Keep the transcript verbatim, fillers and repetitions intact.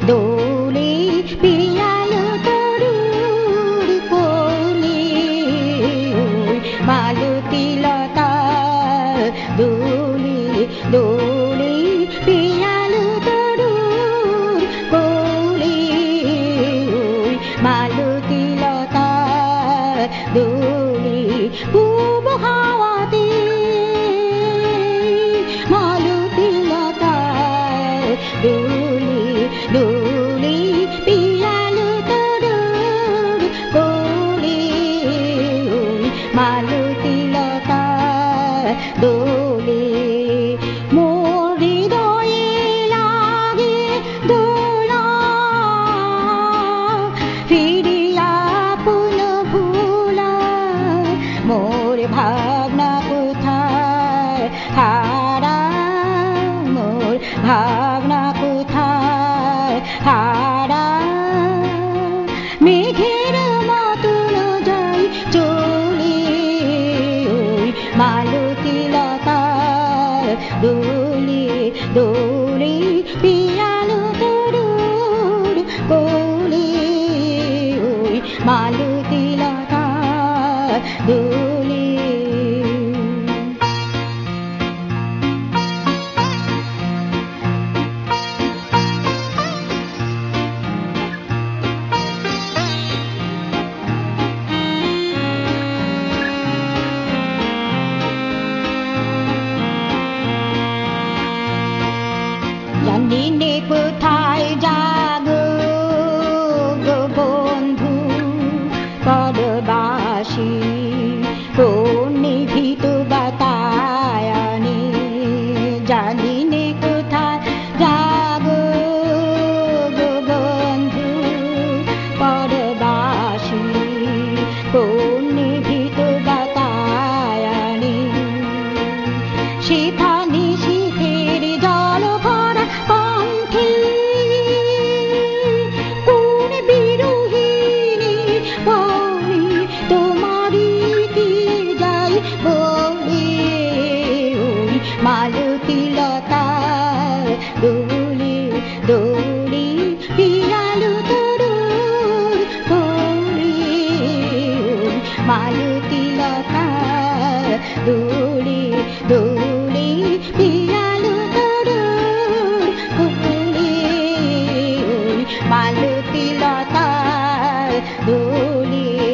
দোলে পিয়ালো তরুর কোলে মালতী লতা দোলে দোলে পিয়ালো তরুর কোলে মালতী লতা দোলে পূব হাওয়াতে মালতী লতা দোলে দোলে পিয়ালো তরুর কোলে মালতী লতা দোলে মোর হৃদয়ে লাগে দোলা ফিরিয়া পুন ভুলা মোর ভাবনা কোথায় হারা মোর ভাবনা কোথায় হারা মেঘের মতন যাই চলে ওই মালতী লতা দোলে দোলে পিয়ালো তরুর কোলে ওই মালতী লতা দোলে জানি নে কোথায় যাগো গো বন্ধু পরবাসী কোন নিভৃত বাতায়নে জানি নে কোথায় যাগো গো বন্ধু পরবাসী কোন নিভৃত বাতায়নে সেখানে শীতের জল ভরা কণ্ঠে কোন বিরোহিনী বলে তোমারই তীর যাই বলে ওই মালতী লতা দোলে দোলে পিয়ালো তরুর কোলে ওই মালতী লতা দোলে দোলে পিয়ালো তরুর কোলে ওই মালতী লতা দোলে